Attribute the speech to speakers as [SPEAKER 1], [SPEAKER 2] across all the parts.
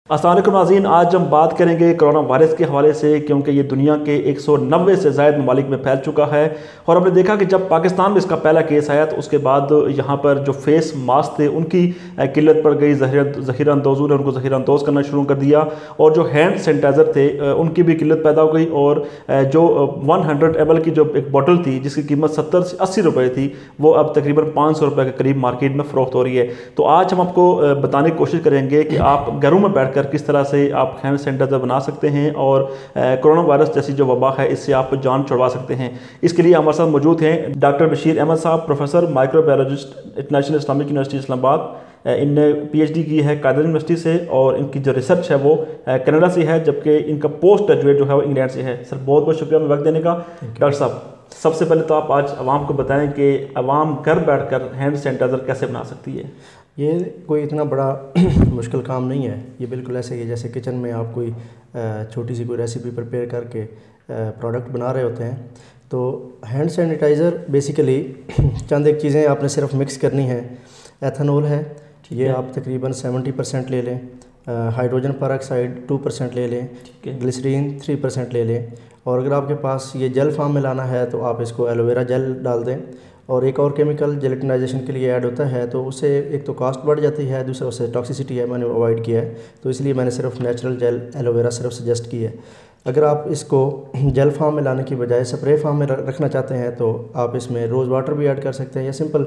[SPEAKER 1] अस्सलाम वालेकुम नाज़रीन, आज हम बात करेंगे कोरोना वायरस के हवाले से, क्योंकि ये दुनिया के 190 से ज़ायद ममालिक में फैल चुका है। और हमने देखा कि जब पाकिस्तान में इसका पहला केस आया तो उसके बाद यहाँ पर जो फेस मास्क थे उनकी किल्लत पड़ गई। ज़ख़ीरा अंदोज़ों ने उनको ज़ख़ीरा अंदोज़ करना शुरू कर दिया, और जो हैंड सैनिटाइज़र थे उनकी भी किल्लत पैदा हो गई। और जो 100 ml की जो एक बॉटल थी जिसकी कीमत 70 से 80 रुपये थी, वो अब तकरीबन 500 रुपये के करीब मार्केट में फ़रोख्त हो रही है। तो आज हम आपको बताने की कोशिश करेंगे कि आप घरों में बैठ किस तरह से आप हैंड सैनिटाइजर बना सकते हैं और कोरोना वायरस जैसी जो वबा है इससे आप जान छुड़वा सकते हैं। इसके लिए हमारे साथ मौजूद हैं डॉक्टर बशीर अहमद साहब, professor microbiologist, international Islamic university Islamabad. इनने PhD की है कायदर यूनिवर्सिटी से, और इनकी जो रिसर्च है वो कनाडा से है, जबकि इनका पोस्ट ग्रेजुएट जो है वो इंग्लैंड से है। सर बहुत बहुत शुक्रिया हमें वक्त देने का। डॉक्टर साहब, सबसे पहले तो आप आज आवाम को बताएं कि आवाम घर बैठकर हैंड सैनिटाइज़र कैसे बना सकती है।
[SPEAKER 2] ये कोई इतना बड़ा मुश्किल काम नहीं है। ये बिल्कुल ऐसे ही है जैसे किचन में आप कोई छोटी सी कोई रेसिपी प्रिपेयर करके प्रोडक्ट बना रहे होते हैं। तो हैंड सैनिटाइज़र बेसिकली चंद एक चीज़ें आपने सिर्फ मिक्स करनी है। एथेनॉल है, ये आप तकरीबन 70% ले लें। हाइड्रोजन पेरोक्साइड 2% ले लें। ग्लिसरीन 3% ले लें। और अगर आपके पास ये जेल फार्म में लाना है तो आप इसको एलोवेरा जेल डाल दें। और एक और केमिकल जेलेटिनाइजेशन के लिए ऐड होता है, तो उससे एक तो कॉस्ट बढ़ जाती है, दूसरा उससे टॉक्सिसिटी है, मैंने अवॉइड किया है। तो इसलिए मैंने सिर्फ नेचुरल जेल एलोवेरा सिर्फ सजेस्ट की है। अगर आप इसको जेल फार्म में लाने की बजाय स्प्रे फार्म में रखना चाहते हैं तो आप इसमें रोज़ वाटर भी ऐड कर सकते हैं, या सिंपल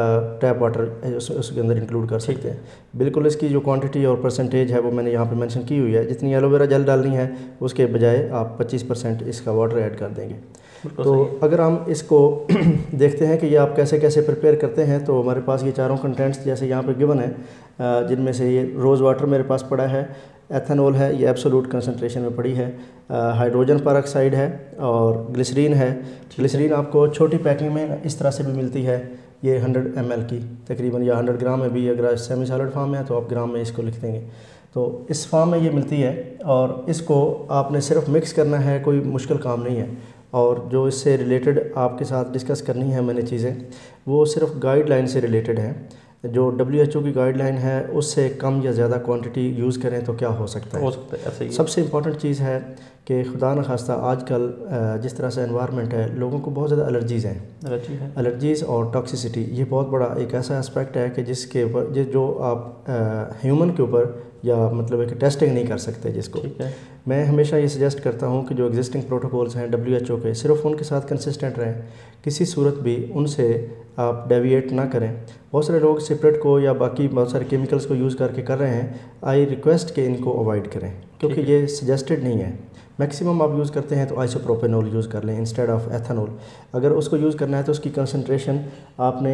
[SPEAKER 2] टैप वाटर उसके अंदर इंक्लूड कर सकते हैं। बिल्कुल इसकी जो क्वांटिटी और परसेंटेज है वो मैंने यहाँ पे मेंशन की हुई है। जितनी एलोवेरा जेल डालनी है उसके बजाय आप 25% इसका वाटर ऐड कर देंगे। तो अगर हम इसको देखते हैं कि ये आप कैसे कैसे प्रिपेयर करते हैं, तो हमारे पास ये चारों कंटेंट्स जैसे यहाँ पे गिवन है, जिनमें से ये रोज़ वाटर मेरे पास पड़ा है, एथेनॉल है, ये एब्सोल्यूट कंसंट्रेशन में पड़ी है, हाइड्रोजन पेरोक्साइड है, और ग्लिसरीन है। ग्लिसरीन आपको छोटी पैकिंग में इस तरह से भी मिलती है, ये 100 ml की तकरीबन, या 100 ग्राम में भी। अगर सेमी सॉलिड फार्म है तो आप ग्राम में इसको लिख देंगे। तो इस फार्म में ये मिलती है, और इसको आपने सिर्फ मिक्स करना है, कोई मुश्किल काम नहीं है। और जो इससे रिलेटेड आपके साथ डिस्कस करनी है मैंने चीज़ें, वो सिर्फ गाइडलाइन से रिलेटेड हैं। जो WHO की गाइडलाइन है उससे कम या ज़्यादा क्वांटिटी यूज़ करें तो क्या हो सकता है।
[SPEAKER 1] ऐसे ही
[SPEAKER 2] सबसे इम्पॉर्टेंट चीज़ है कि खुदा न खास्ता आजकल जिस तरह से एनवायरनमेंट है, लोगों को बहुत ज़्यादा एलर्जीज़ हैं। एलर्जीज़ और टॉक्सिसिटी ये बहुत बड़ा एक ऐसा एस्पेक्ट है कि जिसके ऊपर जो आप ह्यूमन के ऊपर या मतलब एक टेस्टिंग नहीं कर सकते जिसको। मैं हमेशा ये सजेस्ट करता हूँ कि जो एग्जिस्टिंग प्रोटोकॉल्स हैं WHO के, सिर्फ उनके साथ कंसिस्टेंट रहें, किसी सूरत भी उनसे आप डेविएट ना करें। बहुत सारे लोग सिपरेट को या बाकी बहुत सारे केमिकल्स को यूज़ करके कर रहे हैं। आई रिक्वेस्ट कि इनको अवॉइड करें, क्योंकि ये सजेस्टेड नहीं है। मैक्सिमम आप यूज़ करते हैं तो आइसोप्रोपेनॉल यूज़ कर लें इंस्टेड ऑफ एथेनॉल। अगर उसको यूज़ करना है तो उसकी कंसंट्रेशन आपने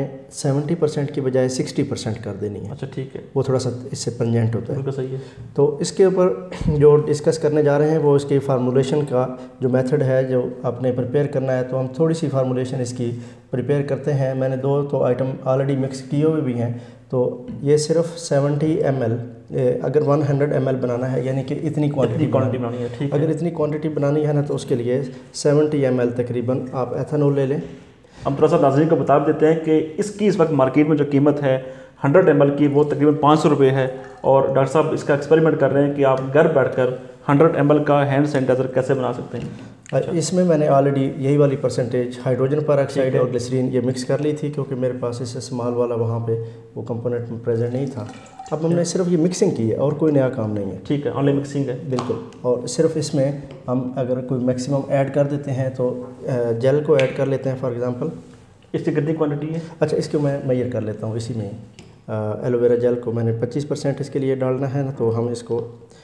[SPEAKER 2] 70% की बजाय 60% कर देनी है।
[SPEAKER 1] अच्छा, ठीक है।
[SPEAKER 2] वो थोड़ा सा इससे पंजेंट होता है।
[SPEAKER 1] बिल्कुल सही है।
[SPEAKER 2] तो इसके ऊपर जो डिस्कस करने जा रहे हैं वो इसकी फार्मूलेशन का जो मेथड है, जो आपने प्रिपेयर करना है। तो हम थोड़ी सी फार्मूलेशन इसकी प्रिपेयर करते हैं। मैंने 2 तो आइटम ऑलरेडी मिक्स किए हुए भी हैं। तो ये सिर्फ 70 ml, अगर 100 ml बनाना है, यानी कि इतनी क्वांटिटी
[SPEAKER 1] बनानी है, ठीक है।
[SPEAKER 2] अगर इतनी क्वांटिटी बनानी है ना, तो उसके लिए 70 ml तकरीबन आप एथेनॉल ले लें।
[SPEAKER 1] हम थोड़ा सा नाज़रीन को बता देते हैं कि इसकी इस वक्त मार्केट में जो कीमत है 100 ml की, वो तकरीबन 500 रुपये है। और डॉक्टर साहब इसका एक्सपेरिमेंट कर रहे हैं कि आप घर बैठकर 100 ml का हैंड सैनिटाइज़र कैसे बना सकते हैं।
[SPEAKER 2] इसमें मैंने ऑलरेडी यही वाली परसेंटेज हाइड्रोजन पेरोक्साइड और ग्लिसरीन ये मिक्स कर ली थी, क्योंकि मेरे पास इससे स्मॉल वाला वहाँ पे वो कंपोनेंट में प्रेजेंट नहीं था। अब हमने सिर्फ ये मिक्सिंग की है और कोई नया काम नहीं है।
[SPEAKER 1] ठीक है, ऑनली मिक्सिंग है।
[SPEAKER 2] बिल्कुल। और सिर्फ इसमें हम अगर कोई मैक्सिमम ऐड कर देते हैं तो जेल को ऐड कर लेते हैं। फॉर एग्ज़ाम्पल
[SPEAKER 1] इसकी कितनी क्वान्टिटी है?
[SPEAKER 2] अच्छा, इसको मैं मेजर कर लेता हूँ। इसी में एलोवेरा जेल को मैंने 25% इसके लिए डालना है ना, तो हम इसको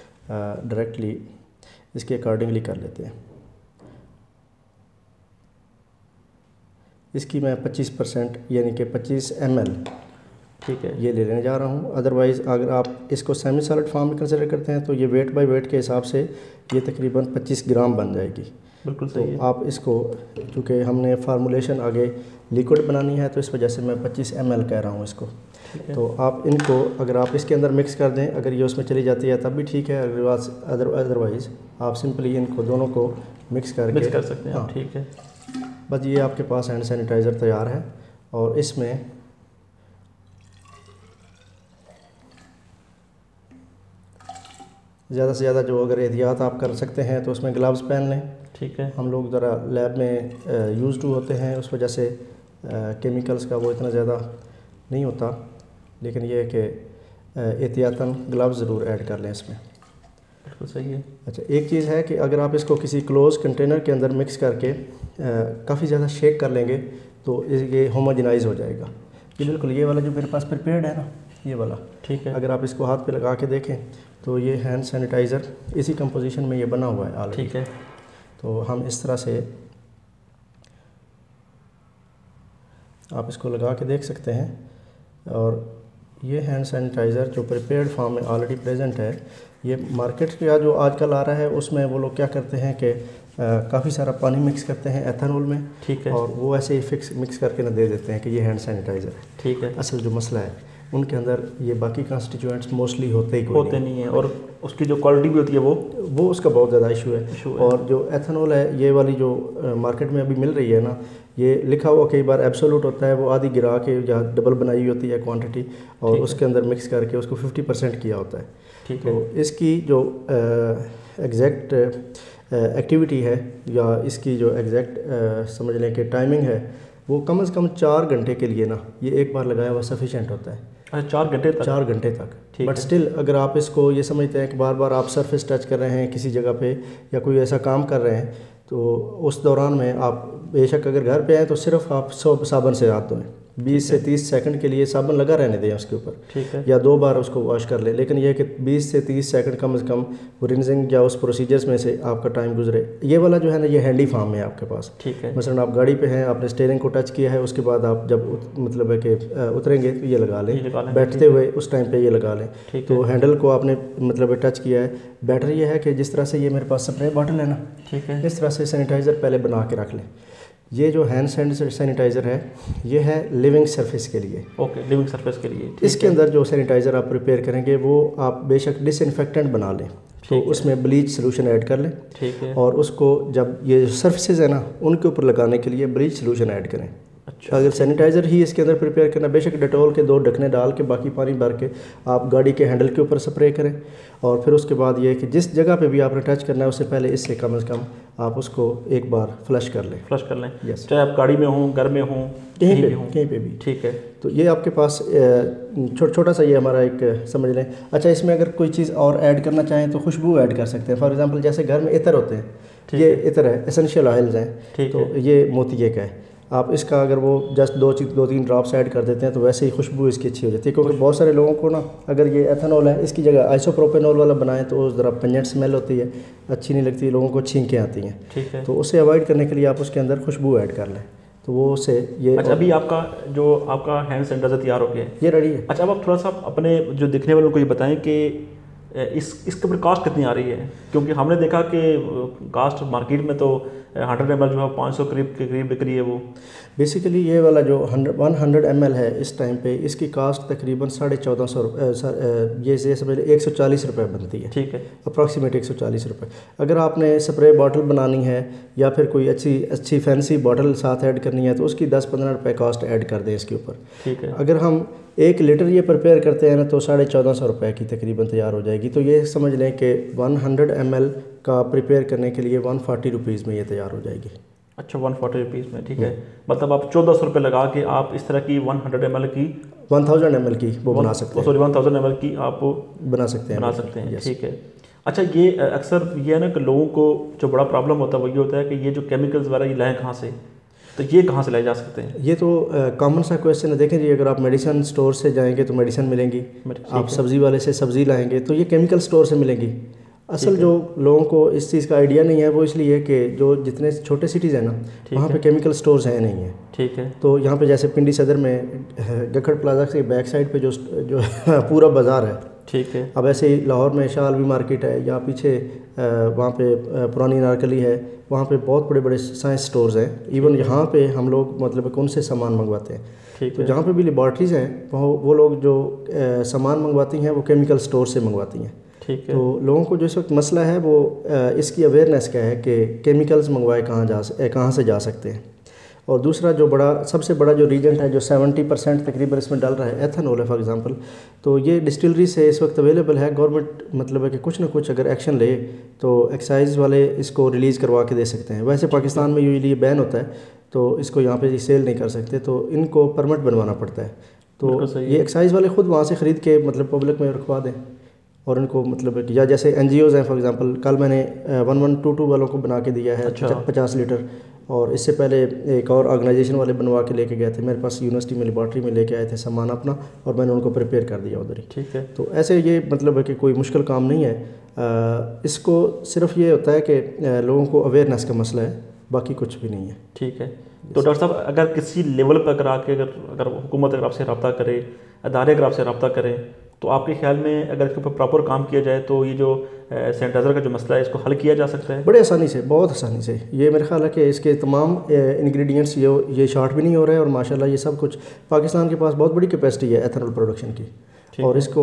[SPEAKER 2] डायरेक्टली इसके अकॉर्डिंगली कर लेते हैं। इसकी मैं 25% यानी कि 25 ml, ठीक है, ये ले लेने जा रहा हूँ। अदरवाइज़ अगर आप इसको सेमी सॉलिड फॉर्म में कंसिडर करते हैं तो ये वेट बाय वेट के हिसाब से ये तकरीबन 25 ग्राम बन जाएगी।
[SPEAKER 1] बिल्कुल सही है।
[SPEAKER 2] तो आप इसको, चूँकि हमने फार्मूलेशन आगे लिक्विड बनानी है तो इस वजह से मैं 25 ml कह रहा हूँ इसको। तो आप इनको अगर आप इसके अंदर मिक्स कर दें, अगर ये उसमें चली जाती है तब भी ठीक है, अदरवाइज़ आप सिंपली इनको दोनों को मिक्स कर
[SPEAKER 1] सकते हैं। हाँ, ठीक है।
[SPEAKER 2] बस ये आपके पास हैंड सैनिटाइज़र तैयार है। और इसमें ज़्यादा से ज़्यादा जो अगर एहतियात आप कर सकते हैं तो उसमें ग्लव्स पहन लें।
[SPEAKER 1] ठीक है। हम
[SPEAKER 2] लोग ज़रा लैब में यूज़ टू होते हैं, उस वजह से केमिकल्स का वो इतना ज़्यादा नहीं होता, लेकिन ये है कि एहतियातन ग्लव्स ज़रूर ऐड कर लें इसमें।
[SPEAKER 1] बिल्कुल सही है।
[SPEAKER 2] अच्छा, एक चीज़ है कि अगर आप इसको किसी क्लोज कंटेनर के अंदर मिक्स करके काफ़ी ज़्यादा शेक कर लेंगे तो ये होमोजेनाइज हो जाएगा। ये बिल्कुल ये वाला जो मेरे पास प्रिपेयर्ड है ना, ये वाला,
[SPEAKER 1] ठीक है,
[SPEAKER 2] अगर आप इसको हाथ पे लगा के देखें तो ये हैंड सैनिटाइज़र इसी कंपोजिशन में ये बना हुआ है ऑलरेडी।
[SPEAKER 1] ठीक है।
[SPEAKER 2] तो हम इस तरह से आप इसको लगा के देख सकते हैं, और ये हैंड सैनिटाइज़र जो प्रिपेयर्ड फॉर्म में ऑलरेडी प्रेजेंट है। ये मार्केट का जो आजकल आ रहा है उसमें वो लोग क्या करते हैं कि काफ़ी सारा पानी मिक्स करते हैं एथेनॉल में,
[SPEAKER 1] ठीक है,
[SPEAKER 2] और वो ऐसे ही मिक्स करके ना दे देते हैं कि ये हैंड सैनिटाइज़र है।
[SPEAKER 1] ठीक है।
[SPEAKER 2] असल जो मसला है उनके अंदर ये बाकी कॉन्स्टिट्यूएंट्स मोस्टली होते
[SPEAKER 1] नहीं है, और उसकी जो क्वालिटी भी होती है वो
[SPEAKER 2] उसका बहुत ज़्यादा इशू है। और जो एथेनॉल है ये वाली जो मार्केट में अभी मिल रही है ना, ये लिखा हुआ कई बार एब्सोल्यूट होता है, वो आधी गिरा के या डबल बनाई हुई होती है क्वांटिटी, और उसके अंदर मिक्स करके उसको 50% किया होता है।
[SPEAKER 1] ठीक है।
[SPEAKER 2] तो इसकी जो एग्जैक्ट एक्टिविटी है या इसकी जो एग्जैक्ट समझ लें कि टाइमिंग है, वो कम से कम 4 घंटे के लिए ना ये एक बार लगाया हुआ सफिशेंट होता है।
[SPEAKER 1] 4 घंटे तक?
[SPEAKER 2] 4 घंटे तक। बट स्टिल अगर आप इसको ये समझते हैं कि बार बार आप सरफेस टच कर रहे हैं किसी जगह पे या कोई ऐसा काम कर रहे हैं, तो उस दौरान में आप बेशक अगर घर पे आए तो सिर्फ आप साबुन से हाथ धोएं, 20 से 30 सेकंड के लिए साबुन लगा रहने दें उसके ऊपर,
[SPEAKER 1] ठीक है,
[SPEAKER 2] या 2 बार उसको वॉश कर लें। लेकिन यह कि 20 से 30 सेकंड कम से कम वो रिंजिंग या उस प्रोसीजर्स में से आपका टाइम गुजरे। ये वाला जो है ना, ये हैंडी फॉर्म में आपके पास।
[SPEAKER 1] ठीक है।
[SPEAKER 2] मसलन आप गाड़ी पे हैं, आपने स्टीयरिंग को टच किया है, उसके बाद आप जब मतलब है कि उतरेंगे तो ये लगा लें, बैठते हुए उस टाइम पे ये लगा लें। तो हैंडल को आपने मतलब टच किया है। बेटर ये है कि जिस तरह से ये मेरे पास स्प्रे बॉटल है ना,
[SPEAKER 1] ठीक है,
[SPEAKER 2] इस तरह से सैनिटाइज़र पहले बना के रख लें। ये जो हैंड सैनिटाइज़र है ये है लिविंग सरफेस के लिए।
[SPEAKER 1] ओके, लिविंग सरफेस के लिए।
[SPEAKER 2] इसके अंदर जो सैनिटाइज़र आप प्रिपेयर करेंगे वो आप बेशक डिसइंफेक्टेंट बना लें, तो उसमें ब्लीच सोल्यूशन ऐड कर लें।
[SPEAKER 1] ठीक है।
[SPEAKER 2] और उसको जब ये सरफेसेस है ना उनके ऊपर लगाने के लिए ब्लीच सोल्यूशन ऐड करें। अच्छा, अगर सैनिटाइज़र ही इसके अंदर प्रिपेयर करना, बेशक डेटॉल के 2 ढकने डाल के बाकी पानी भर के आप गाड़ी के हैंडल के ऊपर स्प्रे करें। और फिर उसके बाद ये कि जिस जगह पे भी आपने टच करना है उससे पहले इससे कम से कम आप उसको एक बार फ्लश कर लें।
[SPEAKER 1] यस, चाहे आप गाड़ी में हों, घर में हों,
[SPEAKER 2] कहीं पे भी।
[SPEAKER 1] ठीक है।
[SPEAKER 2] तो ये आपके पास छोटा सा ये हमारा एक समझ लें। अच्छा, इसमें अगर कोई चीज़ और ऐड करना चाहें तो खुशबू ऐड कर सकते हैं। फॉर एग्जांपल जैसे घर में इत्र होते हैं, ये इत्र है, एसेंशियल ऑयल्स हैं, तो ये मोतिये का है। आप इसका अगर वो जस्ट 2-3 ड्रॉप्स ऐड कर देते हैं तो वैसे ही खुशबू इसकी अच्छी हो जाती है। क्योंकि बहुत सारे लोगों को ना, अगर ये एथेनॉल है इसकी जगह आइसोप्रोपेनॉल वाला बनाएं तो उस ज़रा पंजेंट स्मेल होती है, अच्छी नहीं लगती, लोगों को छींकें आती हैं।
[SPEAKER 1] ठीक है।
[SPEAKER 2] तो उसे अवॉइड करने के लिए आप उसके अंदर खुशबू ऐड कर लें, तो वो से ये।
[SPEAKER 1] अच्छा, अभी आपका हैंड सैनिटाइजर तैयार हो गया है,
[SPEAKER 2] ये रेडी है।
[SPEAKER 1] अच्छा, अब आप थोड़ा सा अपने जो दिखने वालों को ये बताएं कि इसके ऊपर कास्ट कितनी आ रही है, क्योंकि हमने देखा कि कास्ट मार्केट में तो 100 ml जो है 500 के करीब बिक रही है। वो बेसिकली
[SPEAKER 2] ये वाला जो 100 ml है इस टाइम पे, इसकी कास्ट तकरीबन 1450 रुपये, ये समझ 140 रुपये बनती है।
[SPEAKER 1] ठीक है,
[SPEAKER 2] अप्रॉक्सीमेट 140 रुपये। अगर आपने स्प्रे बॉटल बनानी है या फिर कोई अच्छी फैंसी बॉटल साथ ऐड करनी है तो उसकी 10-15 रुपये कास्ट ऐड कर दें इसके ऊपर।
[SPEAKER 1] ठीक है।
[SPEAKER 2] अगर हम 1 लीटर ये प्रिपेयर करते हैं ना तो 1450 रुपये की तकरीबन तैयार हो जाएगी। तो ये समझ लें कि 100 ml का प्रिपेयर करने के लिए 140 रुपीज़ में ये तैयार हो जाएगी।
[SPEAKER 1] अच्छा, 140 रुपीज़ में, ठीक है। मतलब आप 1400 रुपये लगा के आप इस तरह की 100 ml की
[SPEAKER 2] 1000 ml की वो बना सकते हैं।
[SPEAKER 1] सॉरी, 1000 ml की आप
[SPEAKER 2] बना सकते हैं।
[SPEAKER 1] ठीक है। अच्छा, ये अक्सर ये है ना कि लोगों को जो बड़ा प्रॉब्लम होता है वो ये होता है कि ये जो केमिकल्स वगैरह ये लाएँ कहाँ से, तो ये कहाँ से लाए जा सकते हैं?
[SPEAKER 2] ये तो कॉमन सा क्वेश्चन है। देखें जी, अगर आप मेडिसिन स्टोर से जाएंगे तो मेडिसिन मिलेंगी, आप सब्ज़ी वाले से सब्ज़ी लाएंगे तो ये केमिकल स्टोर से मिलेंगी। असल जो लोगों को इस चीज़ का आइडिया नहीं है वो इसलिए कि जो जितने छोटे सिटीज़ हैं ना वहाँ पे केमिकल स्टोर्स हैं नहीं है।
[SPEAKER 1] ठीक है। तो
[SPEAKER 2] यहाँ पे जैसे पिंडी सदर में गखड़ प्लाजा के बैक साइड पे जो पूरा बाज़ार है, ठीक है। अब ऐसे ही लाहौर में शालवी मार्केट है, या पीछे वहाँ पे पुरानी नारकली है, वहाँ पे बहुत बड़े बड़े साइंस स्टोर्स हैं। इवन यहाँ पे हम लोग मतलब कौन से सामान मंगवाते हैं, ठीक है। तो जहाँ पे भी लेबॉर्ट्रीज़ हैं वो लोग जो सामान मंगवाती हैं वो केमिकल स्टोर से मंगवाती हैं। ठीक है। तो लोगों को जो इस वक्त मसला है वो इसकी अवेयरनेस क्या है कि केमिकल्स मंगवाए कहाँ से जा सकते हैं। और दूसरा जो सबसे बड़ा जो रीजेंट है जो 70% तकरीबन इसमें डाल रहा है एथेनॉल है फॉर एग्जांपल। तो ये डिस्टिलरी से इस वक्त अवेलेबल है। गवर्नमेंट मतलब है कि कुछ ना कुछ अगर एक्शन ले तो एक्साइज वाले इसको रिलीज़ करवा के दे सकते हैं। वैसे पाकिस्तान में यूजुअली बैन होता है तो इसको यहाँ पे सेल नहीं कर सकते, तो इनको परमिट बनवाना पड़ता है। तो ये एक्साइज वाले ख़ुद वहाँ से ख़रीद के मतलब पब्लिक में रखवा दें और इनको मतलब या जैसे NGOs हैं फॉर एग्जांपल, कल मैंने 1122 वालों को बना के दिया है 50 लीटर, और इससे पहले एक और ऑर्गेनाइजेशन वाले बनवा के लेके गए थे मेरे पास, यूनिवर्सिटी में लेबॉर्ट्री में लेके आए थे सामान अपना और मैंने उनको प्रिपेयर कर दिया उधर ही।
[SPEAKER 1] ठीक है।
[SPEAKER 2] तो ऐसे ये मतलब है कि कोई मुश्किल काम नहीं है। इसको सिर्फ ये होता है कि लोगों को अवेयरनेस का मसला है, बाकी कुछ भी नहीं है।
[SPEAKER 1] ठीक है। तो डॉक्टर साहब अगर किसी लेवल पर अगर आके अगर हुकूमत अगर आपसे रब्ता करे, अदारे अगर आपसे रब्ता करें, तो आपके ख्याल में अगर इसके ऊपर प्रॉपर काम किया जाए तो ये जो सैनिटाइज़र का जो मसला है इसको हल किया जा सकता है? बड़े
[SPEAKER 2] आसानी से, बहुत आसानी से। ये मेरे ख्याल है कि इसके तमाम इंग्रेडिएंट्स ये शॉर्ट भी नहीं हो रहे हैं और माशाल्लाह ये सब कुछ पाकिस्तान के पास बहुत बड़ी कैपेसिटी है एथेनॉल प्रोडक्शन की, और इसको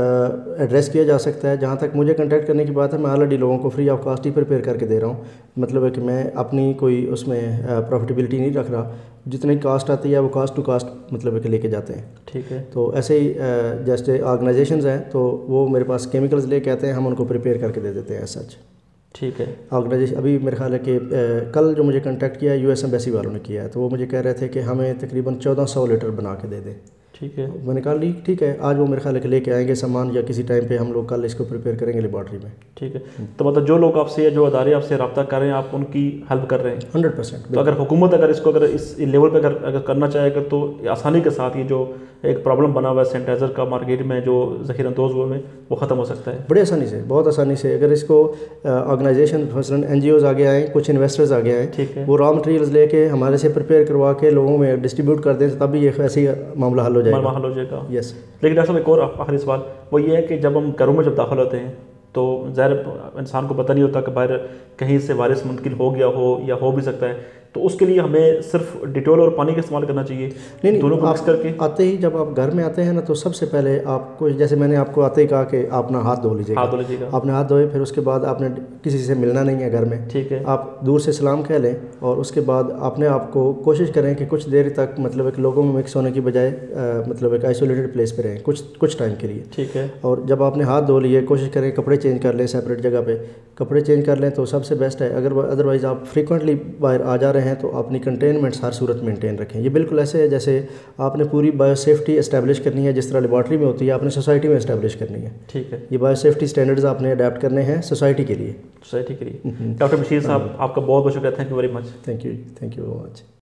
[SPEAKER 2] एड्रेस किया जा सकता है। जहाँ तक मुझे कांटेक्ट करने की बात है, मैं ऑलरेडी लोगों को फ्री ऑफ कॉस्ट ही प्रिपेयर करके दे रहा हूँ। मतलब है कि मैं अपनी कोई उसमें प्रॉफिटेबिलिटी नहीं रख रहा, जितनी कास्ट आती है वो कास्ट टू कास्ट मतलब है कि लेके जाते हैं।
[SPEAKER 1] ठीक है।
[SPEAKER 2] तो ऐसे ही जैसे ऑर्गेनाइजेशंस हैं तो वो मेरे पास केमिकल्स लेके आते हैं, हम उनको प्रिपेयर करके दे देते हैं सच।
[SPEAKER 1] ठीक है।
[SPEAKER 2] ऑर्गेनाइजेशन अभी मेरे ख्याल है कि कल जो मुझे कांटेक्ट किया है US एम्बेसी वालों ने किया है, तो वो मुझे कह रहे थे कि हमें तकरीबन 1400 लीटर बना के दे दें।
[SPEAKER 1] ठीक है।
[SPEAKER 2] मैंने कहा ठीक है, आज वो मेरे ख्याल है कि लेके आएंगे सामान या किसी टाइम पे हम लोग कल इसको प्रिपेयर करेंगे लेबॉर्ट्री में।
[SPEAKER 1] ठीक है। तो मतलब जो लोग आपसे या जो अदारे आपसे रब्ता कर रहे हैं आप उनकी हेल्प कर रहे हैं
[SPEAKER 2] 100%।
[SPEAKER 1] तो अगर हुकूमत अगर इसको अगर इस लेवल पर अगर करना चाहे अगर तो आसानी के साथ ये जो एक प्रॉब्लम बना हुआ है सैनिटाइज़र का मार्केट में जो ज़ख़ीरअंदोज़ हुए में वो ख़त्म हो सकता है बड़ी
[SPEAKER 2] आसानी से, बहुत आसानी से। अगर इसको ऑर्गेनाइजेशन मसलन NGOs आगे आएँ, कुछ इन्वेस्टर्स आगे आएँ,
[SPEAKER 1] ठीक है,
[SPEAKER 2] वो रॉ मटेरियल्स लेके हमारे से प्रिपेयर करवा के लोगों में डिस्ट्रीब्यूट कर दें, तभी ये ऐसे ही मामला हल हो जाएगा।
[SPEAKER 1] यस। लेकिन डॉक्टर साहब एक और आखिरी सवाल वो ये है कि जब हम घरों में जब दाखिल होते हैं तो ज़ाहिर इंसान को पता नहीं होता कि बाहर कहीं से वायरस मुंतकिल हो गया हो या हो भी सकता है, तो उसके लिए हमें सिर्फ डिटॉल और पानी का इस्तेमाल करना चाहिए? नहीं, दोनों को मिक्स करके।
[SPEAKER 2] आते ही जब आप घर में आते हैं ना तो सबसे पहले आपको, जैसे मैंने आपको आते ही कहा कि आप ना हाथ धो लीजिएगा। आपने हाथ धोए, फिर उसके बाद आपने किसी से मिलना नहीं है घर में।
[SPEAKER 1] ठीक है।
[SPEAKER 2] आप दूर से सलाम कह लें और उसके बाद अपने आप को कोशिश करें कि कुछ देर तक मतलब एक लोगों में मिक्स होने की बजाय मतलब एक आइसोलेटेड प्लेस पर रहें कुछ टाइम के लिए।
[SPEAKER 1] ठीक है।
[SPEAKER 2] और जब आपने हाथ धो लिए कोशिश करें कपड़े चेंज कर लें, सेपरेट जगह पे कपड़े चेंज कर लें तो सबसे बेस्ट है। अगर अदरवाइज़ आप फ्रीक्वेंटली बाहर आ जा रहे हैं तो अपनी कंटेनमेंट्स हर सूरत मेंटेन रखें। ये बिल्कुल ऐसे है जैसे आपने पूरी बायोसेफ्टी एस्टैब्लिश करनी है, जिस तरह लेबॉर्ट्री में होती है आपने सोसाइटी में एस्टैब्लिश करनी है।
[SPEAKER 1] ठीक है।
[SPEAKER 2] ये बायोसेफ्टी स्टैंडर्ड्स आपने अडेप्ट करने हैं सोसाइटी के लिए।
[SPEAKER 1] डॉक्टर बशीर साहब आपका बहुत बहुत शुक्रिया। Thank you very much.
[SPEAKER 2] Thank you very much.